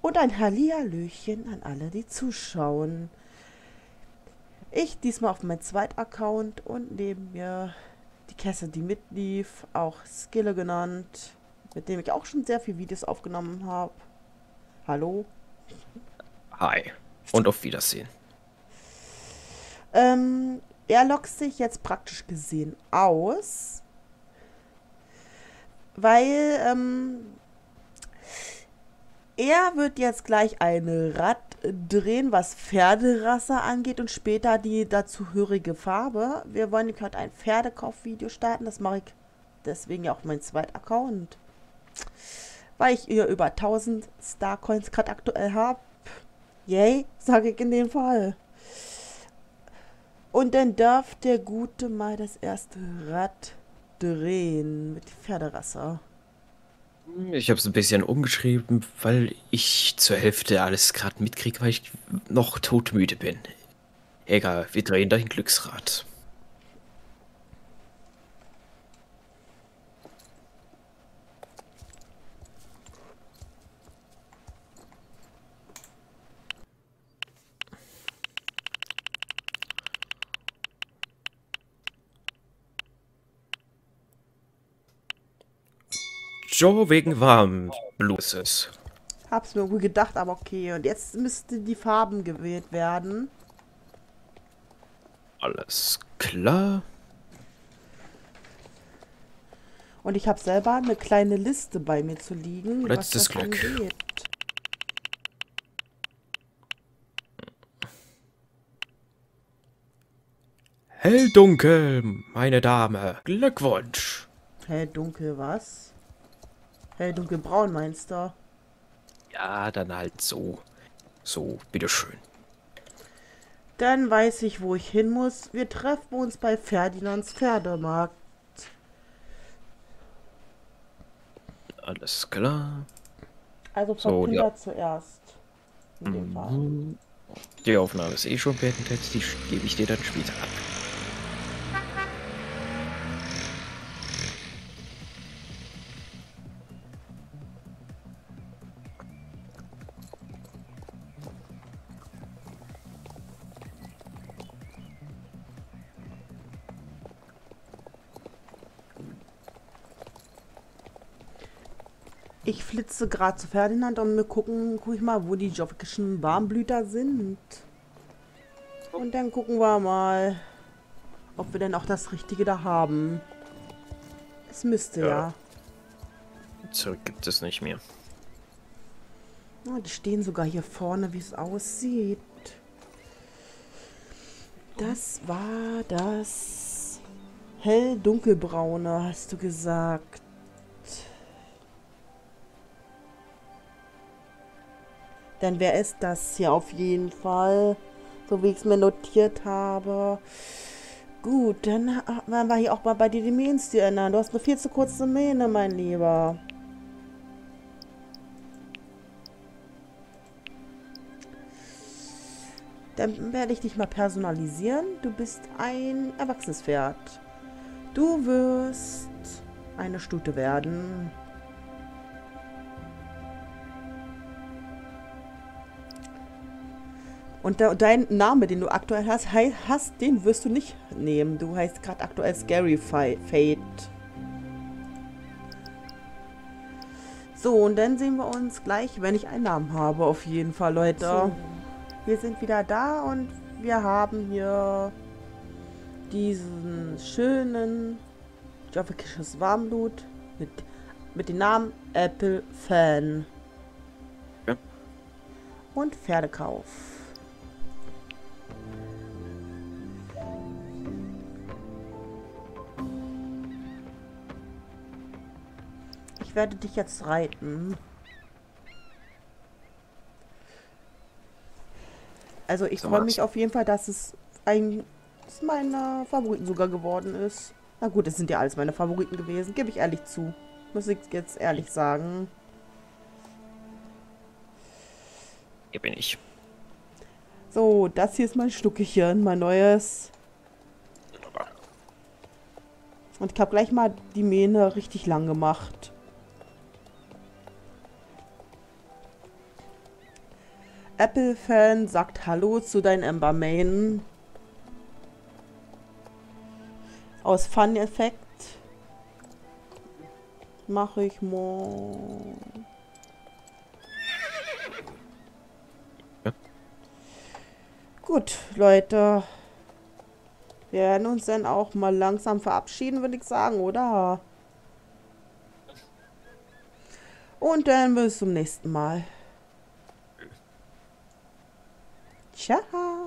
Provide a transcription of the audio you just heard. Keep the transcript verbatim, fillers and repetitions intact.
Und ein Hallihallöchen an alle, die zuschauen. Ich diesmal auf meinem Zweit-Account und neben mir die Kesse, die mitlief, auch Skille genannt, mit dem ich auch schon sehr viele Videos aufgenommen habe. Hallo. Hi und auf Wiedersehen. Ähm, er lockt sich jetzt praktisch gesehen aus, weil ähm, er wird jetzt gleich ein Rad drehen, was Pferderasse angeht und später die dazugehörige Farbe. Wir wollen gerade ein Pferdekaufvideo starten. Das mache ich deswegen ja auch mein zweiter Account. Weil ich hier über tausend Starcoins gerade aktuell habe. Yay, sage ich in dem Fall. Und dann darf der Gute mal das erste Rad drehen mit Pferderasse. Ich habe es ein bisschen umgeschrieben, weil ich zur Hälfte alles gerade mitkriege, weil ich noch todmüde bin. Egal, wir drehen dein Glücksrad. Joe wegen Warmblues. Hab's mir wohl gedacht, aber okay. Und jetzt müsste die Farben gewählt werden. Alles klar. Und ich habe selber eine kleine Liste bei mir zu liegen, was Letztes das Glück. angeht. Hell-dunkel, meine Dame. Glückwunsch. Hell dunkel was? Hell dunkelbraun meinst du? Ja, dann halt so. So, bitteschön. Dann weiß ich, wo ich hin muss. Wir treffen uns bei Ferdinands Pferdemarkt. Alles klar. Also So, ja. Papilla zuerst. In dem Fall. Mhm. Die Aufnahme ist eh schon beendet, die gebe ich dir dann später ab. Ich flitze gerade zu Ferdinand und wir gucken, guck ich mal, wo die jockischen Warmblüter sind. Und dann gucken wir mal, ob wir denn auch das Richtige da haben. Es müsste ja. Ja. Zurück gibt es nicht mehr. Oh, die stehen sogar hier vorne, wie es aussieht. Das war das hell-dunkelbraune, hast du gesagt. Dann wäre es das hier auf jeden Fall, so wie ich es mir notiert habe. Gut, dann werden wir hier auch mal bei dir die Mähenstil ändern. Du hast eine viel zu kurze Mähne, mein Lieber. Dann werde ich dich mal personalisieren. Du bist ein erwachsenes Pferd. Du wirst eine Stute werden. Und de dein Name, den du aktuell hast, hast, den wirst du nicht nehmen. Du heißt gerade aktuell Scary Fate. So, und dann sehen wir uns gleich, wenn ich einen Namen habe, auf jeden Fall, Leute. So. Wir sind wieder da und wir haben hier diesen schönen jockisches Warmblut mit, mit dem Namen Apple Fan. Ja. Und Pferdekauf. Ich werde dich jetzt reiten. Also ich So freue was. mich auf jeden Fall, dass es ein meiner Favoriten sogar geworden ist. Na gut, es sind ja alles meine Favoriten gewesen, gebe ich ehrlich zu. Muss ich jetzt ehrlich sagen. Hier bin ich. So, das hier ist mein Schnuckelchen, mein neues. Und ich habe gleich mal die Mähne richtig lang gemacht. Apple-Fan sagt Hallo zu deinen Ember Main. Aus Fun Effekt mache ich mal. Ja. Gut, Leute. Wir werden uns dann auch mal langsam verabschieden, würde ich sagen, oder? Und dann bis zum nächsten Mal. Ciao.